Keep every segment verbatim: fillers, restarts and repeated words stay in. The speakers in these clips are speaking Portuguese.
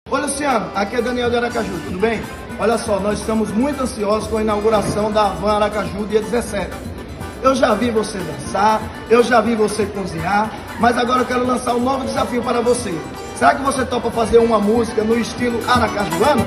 Oi, Luciano, aqui é Daniel de Aracaju, tudo bem? Olha só, nós estamos muito ansiosos com a inauguração da Havan Aracaju dia dezessete. Eu já vi você dançar, eu já vi você cozinhar, mas agora eu quero lançar um novo desafio para você. Será que você topa fazer uma música no estilo aracajuano?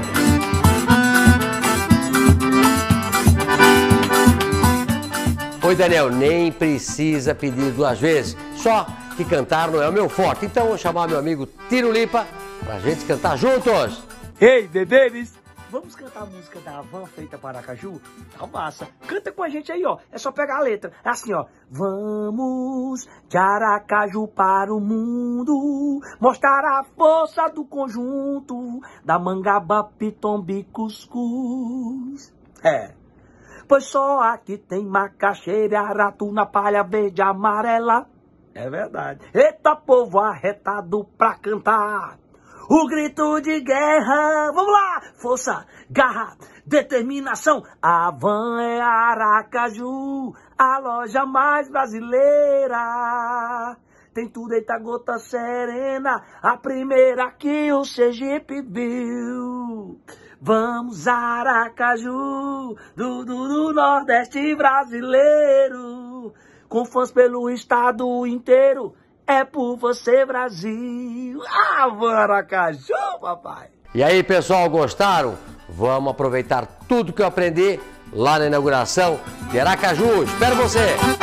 Oi, Daniel, nem precisa pedir duas vezes, só que cantar não é o meu forte. Então vou chamar meu amigo Tiro Lipa pra gente cantar juntos. Ei, bebês, vamos cantar a música da Havan feita para Aracaju? Tá massa. Canta com a gente aí, ó. É só pegar a letra. É assim, ó. Vamos de Aracaju para o mundo, mostrar a força do conjunto da Mangaba, Pitombi, Cuscuz. É. Pois só aqui tem macaxeira, aratuna, palha verde, amarela. É verdade. Eita, povo arretado pra cantar o grito de guerra. Vamos lá! Força, garra, determinação. A Havan é Aracaju, a loja mais brasileira. Tem tudo, eita gota serena, a primeira que o Sergipe viu. Vamos Aracaju, do, do, do Nordeste brasileiro, com fãs pelo estado inteiro. É por você, Brasil. Ah, Aracaju, papai. E aí, pessoal, gostaram? Vamos aproveitar tudo que eu aprendi lá na inauguração de Aracaju. Espero você!